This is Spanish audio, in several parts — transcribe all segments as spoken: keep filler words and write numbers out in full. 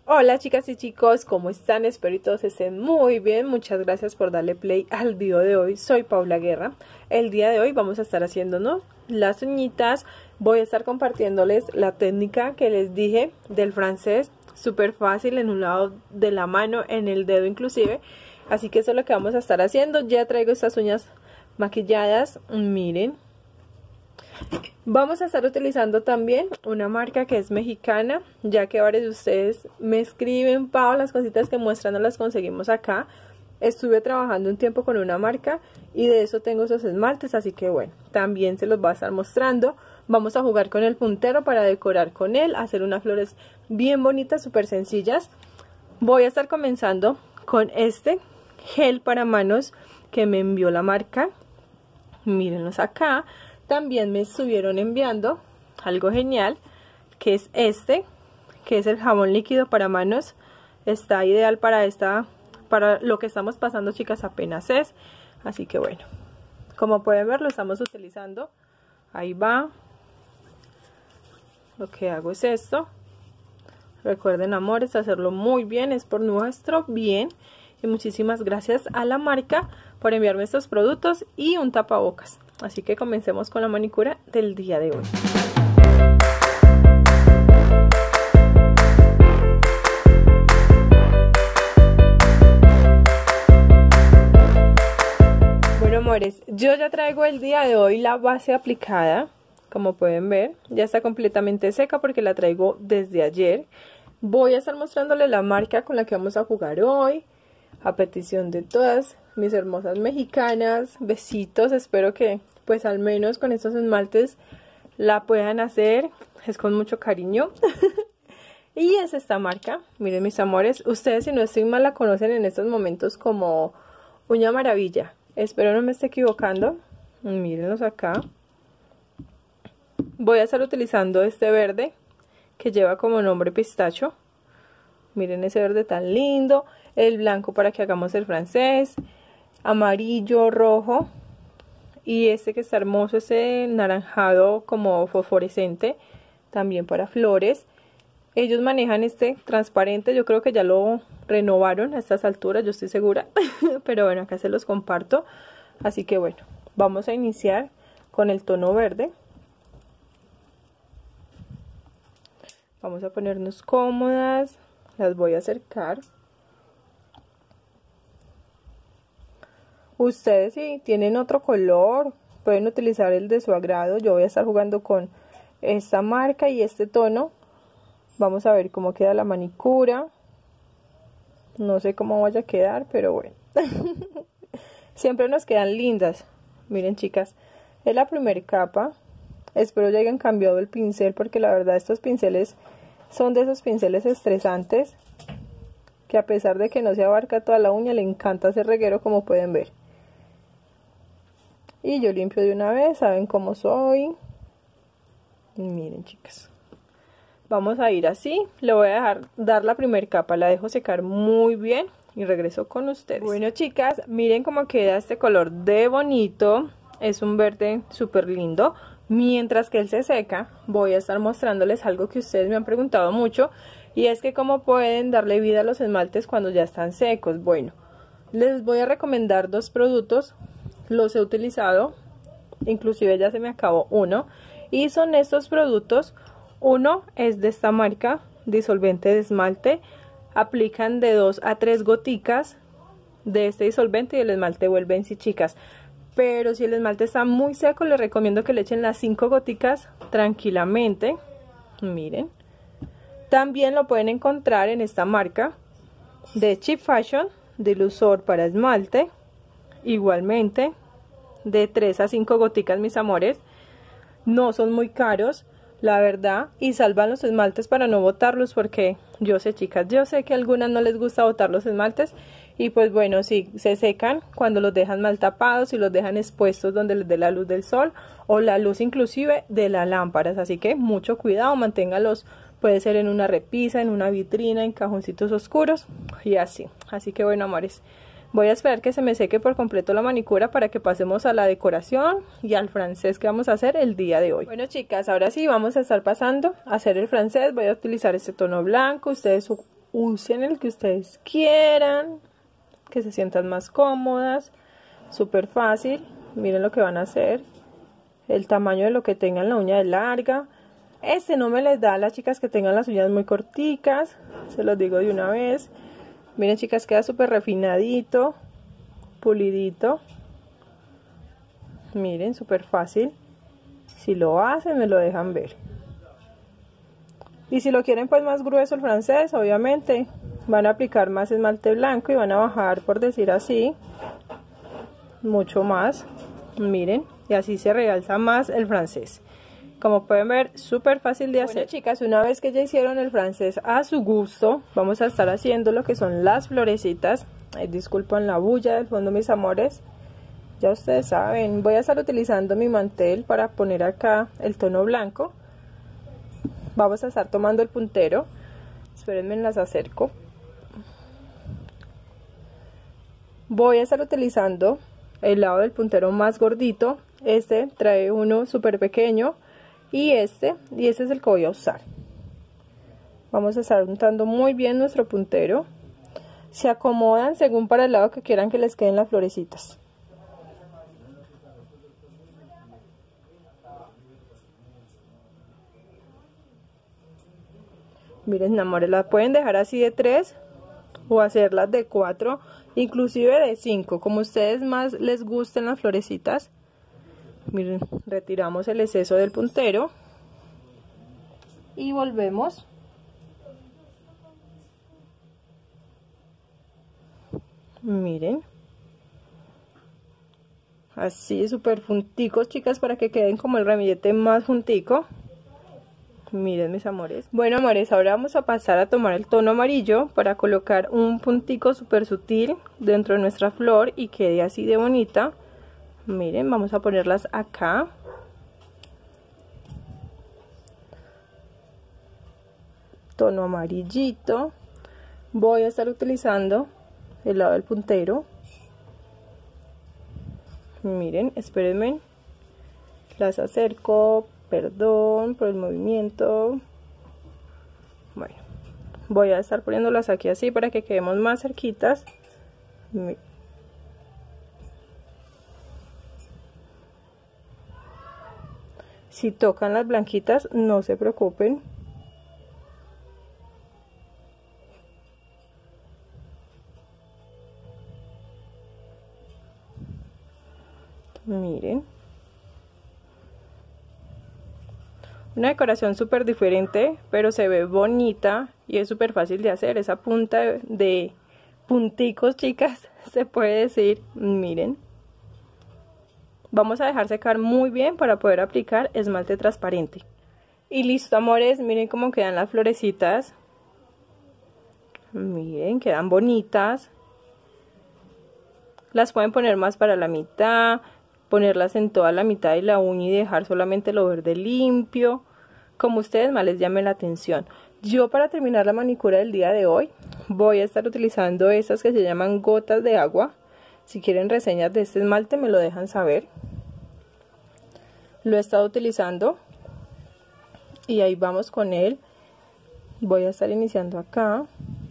Hola chicas y chicos, ¿cómo están? Espero que todos estén muy bien. Muchas gracias por darle play al video de hoy. Soy Paula Guerra. El día de hoy vamos a estar haciéndonos las uñitas. Voy a estar compartiéndoles la técnica que les dije del francés. Súper fácil, en un lado de la mano, en el dedo inclusive. Así que eso es lo que vamos a estar haciendo. Ya traigo estas uñas maquilladas. Miren. Vamos a estar utilizando también una marca que es mexicana, ya que varios de ustedes me escriben: Pau, las cositas que muestran no las conseguimos acá. Estuve trabajando un tiempo con una marca y de eso tengo esos esmaltes, así que bueno, también se los voy a estar mostrando. Vamos a jugar con el puntero para decorar con él, hacer unas flores bien bonitas, súper sencillas. Voy a estar comenzando con este gel para manos que me envió la marca. Mírenlos acá. También me estuvieron enviando algo genial, que es este, que es el jabón líquido para manos. Está ideal para esta, para lo que estamos pasando, chicas, apenas es. Así que bueno, como pueden ver, lo estamos utilizando. Ahí va. Lo que hago es esto. Recuerden, amores, hacerlo muy bien, es por nuestro bien. Y muchísimas gracias a la marca por enviarme estos productos y un tapabocas. Así que comencemos con la manicura del día de hoy. Bueno, amores, yo ya traigo el día de hoy la base aplicada. Como pueden ver, ya está completamente seca porque la traigo desde ayer. Voy a estar mostrándoles la marca con la que vamos a jugar hoy, a petición de todas mis hermosas mexicanas. Besitos, espero que pues al menos con estos esmaltes la puedan hacer, es con mucho cariño. Y es esta marca, miren mis amores, ustedes, si no estoy mal, la conocen en estos momentos como Uña Maravilla. Espero no me esté equivocando. Mírenlos acá. Voy a estar utilizando este verde que lleva como nombre pistacho. Miren ese verde tan lindo. El blanco para que hagamos el francés. Amarillo, rojo. Y este que está hermoso, ese naranjado como fosforescente, también para flores. Ellos manejan este transparente, yo creo que ya lo renovaron a estas alturas, yo estoy segura. Pero bueno, acá se los comparto. Así que bueno, vamos a iniciar con el tono verde. Vamos a ponernos cómodas, las voy a acercar. Ustedes, si tienen otro color, pueden utilizar el de su agrado. Yo voy a estar jugando con esta marca y este tono. Vamos a ver cómo queda la manicura. No sé cómo vaya a quedar, pero bueno. Siempre nos quedan lindas. Miren, chicas, es la primera capa. Espero ya hayan cambiado el pincel, porque la verdad estos pinceles son de esos pinceles estresantes, que a pesar de que no se abarca toda la uña, le encanta hacer reguero, como pueden ver. Y yo limpio de una vez, saben cómo soy. Y miren, chicas, vamos a ir así. Le voy a dejar dar la primera capa, la dejo secar muy bien y regreso con ustedes. Bueno, chicas, miren cómo queda este color de bonito. Es un verde súper lindo. Mientras que él se seca, voy a estar mostrándoles algo que ustedes me han preguntado mucho, y es que cómo pueden darle vida a los esmaltes cuando ya están secos. Bueno, les voy a recomendar dos productos. Los he utilizado, inclusive ya se me acabó uno, y son estos productos. Uno es de esta marca, disolvente de esmalte. Aplican de dos a tres goticas de este disolvente y el esmalte vuelve en sí, chicas. Pero si el esmalte está muy seco, les recomiendo que le echen las cinco goticas tranquilamente. Miren. También lo pueden encontrar en esta marca de Cheap Fashion, dilusor para esmalte. Igualmente, de tres a cinco goticas, mis amores. No son muy caros, la verdad, y salvan los esmaltes para no botarlos, porque yo sé, chicas, yo sé que a algunas no les gusta botar los esmaltes. Y pues bueno, si sí, se secan cuando los dejan mal tapados y los dejan expuestos donde les dé la luz del sol o la luz inclusive de las lámparas. Así que mucho cuidado, manténgalos, puede ser en una repisa, en una vitrina, en cajoncitos oscuros y así. Así que bueno, amores, voy a esperar que se me seque por completo la manicura para que pasemos a la decoración y al francés que vamos a hacer el día de hoy. Bueno, chicas, ahora sí vamos a estar pasando a hacer el francés. Voy a utilizar este tono blanco. Ustedes usen el que ustedes quieran, que se sientan más cómodas, súper fácil. Miren lo que van a hacer, el tamaño de lo que tengan la uña de larga. Este no me les da a las chicas que tengan las uñas muy corticas, se los digo de una vez. Miren chicas, queda súper refinadito, pulidito. Miren, súper fácil. Si lo hacen, me lo dejan ver. Y si lo quieren pues más grueso el francés, obviamente van a aplicar más esmalte blanco y van a bajar, por decir así, mucho más. Miren, y así se realza más el francés. Como pueden ver, súper fácil de hacer. Bueno, chicas, una vez que ya hicieron el francés a su gusto, vamos a estar haciendo lo que son las florecitas. Ay, disculpen la bulla del fondo, mis amores. Ya ustedes saben, voy a estar utilizando mi mantel para poner acá el tono blanco. Vamos a estar tomando el puntero. Espérenme, las acerco. Voy a estar utilizando el lado del puntero más gordito. Este trae uno súper pequeño. Y este, y este es el que voy a usar. Vamos a estar untando muy bien nuestro puntero. Se acomodan según para el lado que quieran que les queden las florecitas. Miren, amores, las pueden dejar así de tres o hacerlas de cuatro, inclusive de cinco, como ustedes más les gusten las florecitas. Miren, retiramos el exceso del puntero y volvemos. Miren, así súper junticos, chicas, para que queden como el ramillete más juntico. Miren, mis amores. Bueno, amores, ahora vamos a pasar a tomar el tono amarillo para colocar un puntico súper sutil dentro de nuestra flor y quede así de bonita. Miren, vamos a ponerlas acá. Tono amarillito. Voy a estar utilizando el lado del puntero. Miren, espérenme. Las acerco. Perdón por el movimiento. Bueno, voy a estar poniéndolas aquí así para que quedemos más cerquitas. Si tocan las blanquitas, no se preocupen. Miren. Una decoración súper diferente, pero se ve bonita y es súper fácil de hacer. Esa punta de, de punticos, chicas, se puede decir. Miren. Vamos a dejar secar muy bien para poder aplicar esmalte transparente. Y listo, amores, miren cómo quedan las florecitas. Miren, quedan bonitas. Las pueden poner más para la mitad, ponerlas en toda la mitad de la uña y dejar solamente lo verde limpio, como ustedes más les llame la atención. Yo, para terminar la manicura del día de hoy, voy a estar utilizando estas que se llaman gotas de agua. Si quieren reseñas de este esmalte me lo dejan saber. Lo he estado utilizando y ahí vamos con él. Voy a estar iniciando acá.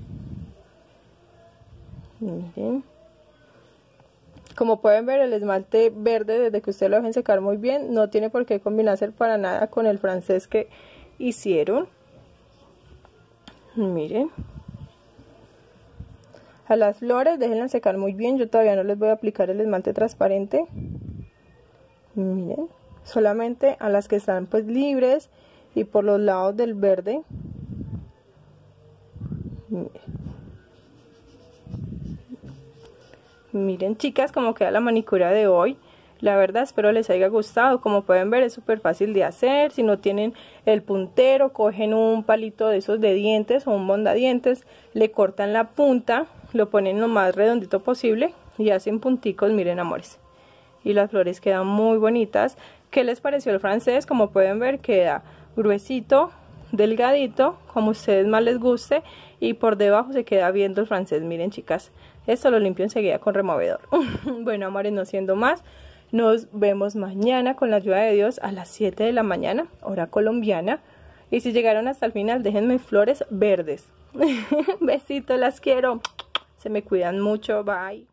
Miren. Como pueden ver, el esmalte verde, desde que ustedes lo dejen secar muy bien, no tiene por qué combinarse para nada con el francés que hicieron. Miren. A las flores déjenlas secar muy bien. Yo todavía no les voy a aplicar el esmalte transparente. Miren. Solamente a las que están pues libres y por los lados del verde. Miren. Miren, chicas, cómo queda la manicura de hoy. La verdad, espero les haya gustado. Como pueden ver, es súper fácil de hacer. Si no tienen el puntero, cogen un palito de esos de dientes o un mondadientes, le cortan la punta, lo ponen lo más redondito posible y hacen punticos. Miren, amores, y las flores quedan muy bonitas. ¿Qué les pareció el francés? Como pueden ver, queda gruesito, delgadito, como a ustedes más les guste, y por debajo se queda viendo el francés. Miren, chicas, esto lo limpio enseguida con removedor. Bueno, amores, no siendo más, nos vemos mañana con la ayuda de Dios a las siete de la mañana, hora colombiana. Y si llegaron hasta el final, déjenme flores verdes. Besitos, las quiero. Se me cuidan mucho, bye.